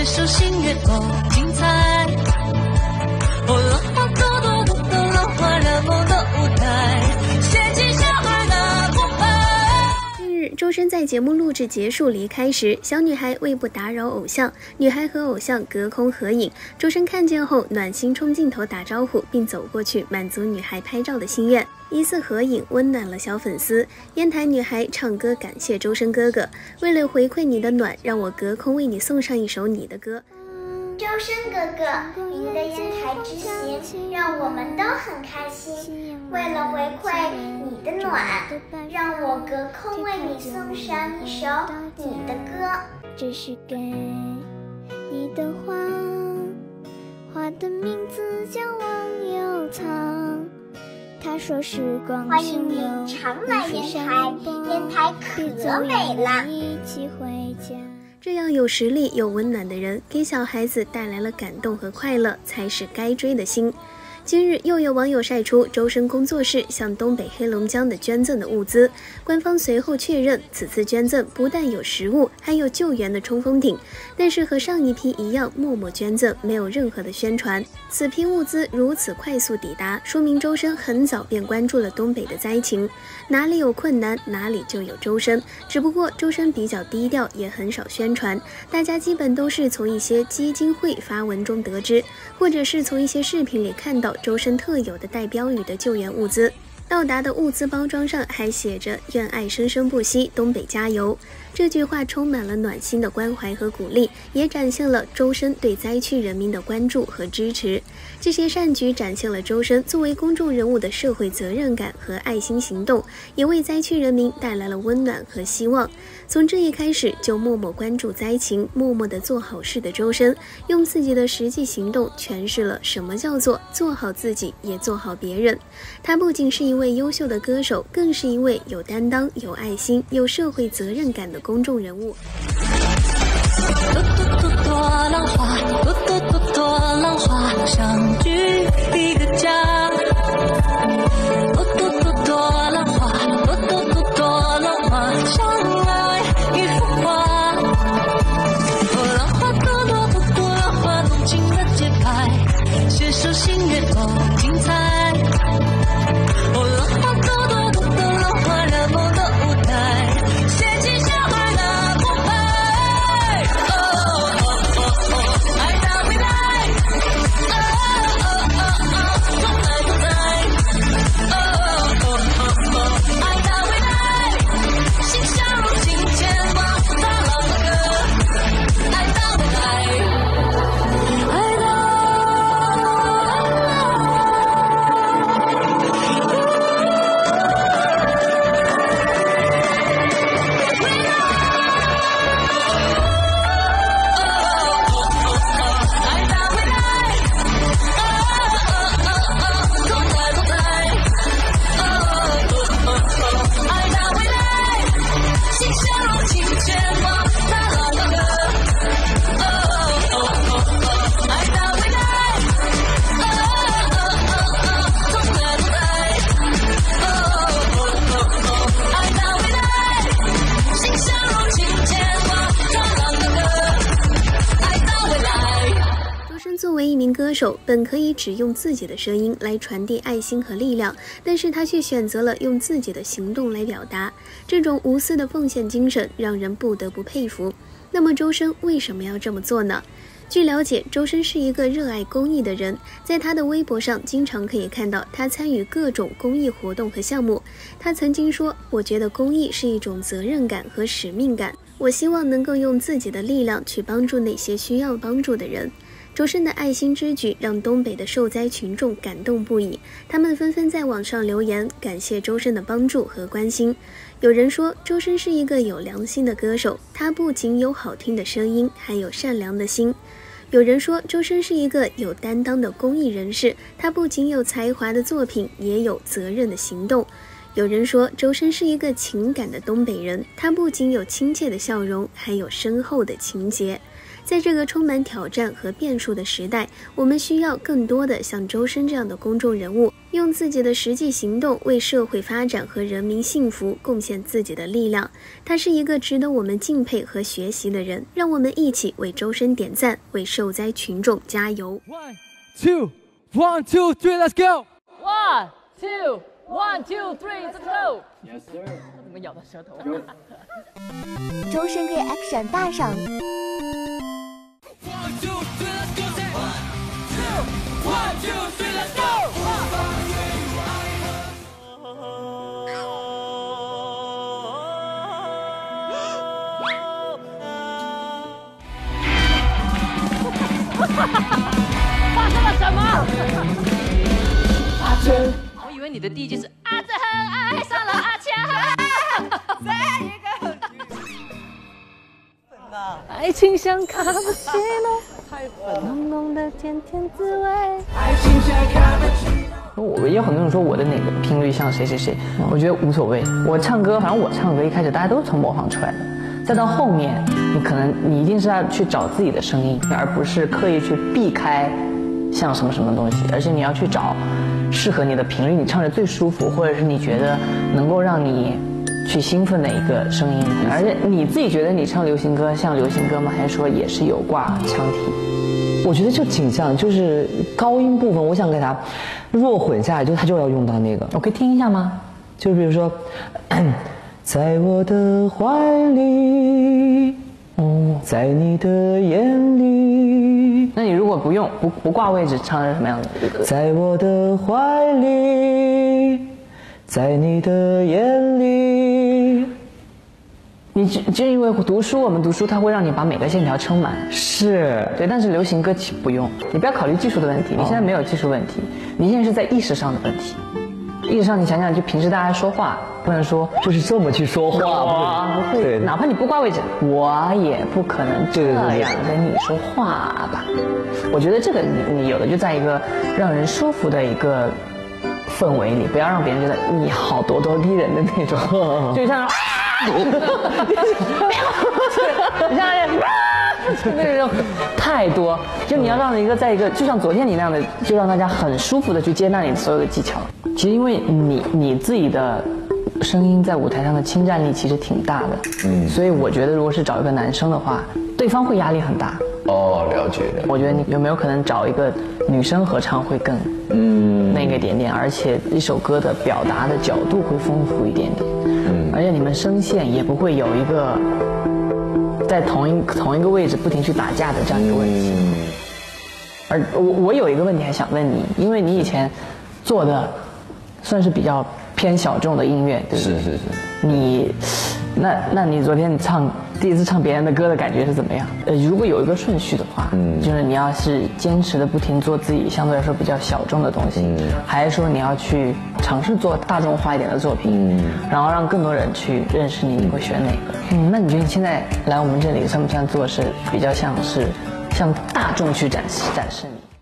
携手心悦够精彩。哦，浪花朵朵朵朵，浪花染梦的舞台，掀起小孩的澎湃。 近日，周深在节目录制结束离开时，小女孩为不打扰偶像，女孩和偶像隔空合影。周深看见后，暖心冲镜头打招呼，并走过去满足女孩拍照的心愿。疑似合影温暖了小粉丝，烟台女孩唱歌感谢周深哥哥，为了回馈你的暖，让我隔空为你送上一首你的歌。 周深哥哥，您的烟台之行让我们都很开心。为了回馈你的暖，让我隔空为你送上一首你的歌。 这是给你的花，花的名字叫忘忧草。他说时光欢迎您常来烟台，烟台可美了。 一起回家。 这样有实力又温暖的人，给小孩子带来了感动和快乐，才是该追的星。今日又有网友晒出周深工作室向东北黑龙江的捐赠的物资，官方随后确认，此次捐赠不但有食物，还有救援的冲锋艇，但是和上一批一样默默捐赠，没有任何的宣传。此批物资如此快速抵达，说明周深很早便关注了东北的灾情，哪里有困难哪里就有周深，只不过周深比较低调，也很少宣传，大家基本都是从一些基金会发文中得知，或者是从一些视频里看到周深特有的带标语的救援物资。到达的物资包装上还写着愿爱生生不息，东北加油。这句话充满了暖心的关怀和鼓励，也展现了周深对灾区人民的关注和支持。这些善举展现了周深作为公众人物的社会责任感和爱心行动，也为灾区人民带来了温暖和希望。从这一开始就默默关注灾情，默默地做好事的周深，用自己的实际行动诠释了什么叫做做好自己也做好别人。他不仅是一位优秀的歌手，更是一位有担当、有爱心、有社会责任感的公众人物。 朵浪花，朵浪花，相聚一个家。朵浪花，朵浪花，相爱一幅画。浪花朵浪花，动情的节拍，携手心悦够精彩。浪花朵浪花，染梦的舞台，掀起小孩的澎湃。爱的未来，总在都在。爱的未来，心相融，心牵挂，大浪的歌。爱的未来，爱的。 作为一名歌手，本可以只用自己的声音来传递爱心和力量，但是他却选择了用自己的行动来表达，这种无私的奉献精神让人不得不佩服。那么周深为什么要这么做呢？据了解，周深是一个热爱公益的人，在他的微博上经常可以看到他参与各种公益活动和项目。他曾经说，我觉得公益是一种责任感和使命感，我希望能够用自己的力量去帮助那些需要帮助的人。周深的爱心之举让东北的受灾群众感动不已，他们纷纷在网上留言感谢周深的帮助和关心。有人说，周深是一个有良心的歌手，他不仅有好听的声音，还有善良的心。有人说，周深是一个有担当的公益人士，他不仅有才华的作品，也有责任的行动。有人说，周深是一个情感的东北人，他不仅有亲切的笑容，还有深厚的情结。在这个充满挑战和变数的时代，我们需要更多的像周深这样的公众人物， 用自己的实际行动为社会发展和人民幸福贡献自己的力量。他是一个值得我们敬佩和学习的人，让我们一起为周深点赞，为受灾群众加油。 1, 2, 3, let's go! 1, 2, 1, 2, 3, let's go! Yes, sir. 怎么咬到舌头？ 周深给 Action 大赏。 发生了什么？我以为你的第一句是阿珍爱上了阿强。再一个。爱情像卡布奇诺，太粉了，浓浓的甜甜滋味。 我也有很多人说我的哪个频率像谁谁谁，我觉得无所谓。我唱歌，反正我唱歌一开始大家都是从模仿出来的，再到后面，你一定是要去找自己的声音，而不是刻意去避开像什么什么东西，而且你要去找适合你的频率，你唱着最舒服，或者是你觉得能够让你去兴奋的一个声音。而且你自己觉得你唱流行歌像流行歌吗？还是说也是有挂腔体？ 我觉得就挺像，就是高音部分，我想给它弱混下来，就它就要用到那个。 我可以听一下吗？ 就比如说，在我的怀里，在你的眼里。 那你如果不挂位置，唱是什么样的？ 在我的怀里，在你的眼里。 你就因为我们读书它会让你把每个线条撑满， 是对，但是流行歌曲不用，你不要考虑技术的问题，你现在没有技术问题，你现在是在意识上的问题。意识上你想想，就平时大家说话不能说就是这么去说话， 不会，哪怕你不挂位置，我也不可能这样跟你说话吧。我觉得这个你有的就在一个让人舒服的一个氛围里，不要让别人觉得你好咄咄逼人的那种，就像你像那种太多，就你要让一个在一个，就像昨天你那样的，就让大家很舒服的去接纳你所有的技巧。其实因为你自己的声音在舞台上的侵占力其实挺大的，所以我觉得如果是找一个男生的话，对方会压力很大。 哦，了解。 我觉得你有没有可能找一个女生合唱会更那个点点，而且一首歌的表达的角度会丰富一点点，而且你们声线也不会有一个在同一个位置不停去打架的这样一个问题。而我有一个问题还想问你，因为你以前做的算是比较偏小众的音乐，对不对？是。你那你昨天第一次唱别人的歌的感觉是怎么样？如果有一个顺序的话，就是你要是坚持的不停做自己相对来说比较小众的东西，还是说你要去尝试做大众化一点的作品，然后让更多人去认识你，你会选哪个？那你觉得你现在来我们这里算不算做是比较像是向大众去展示你？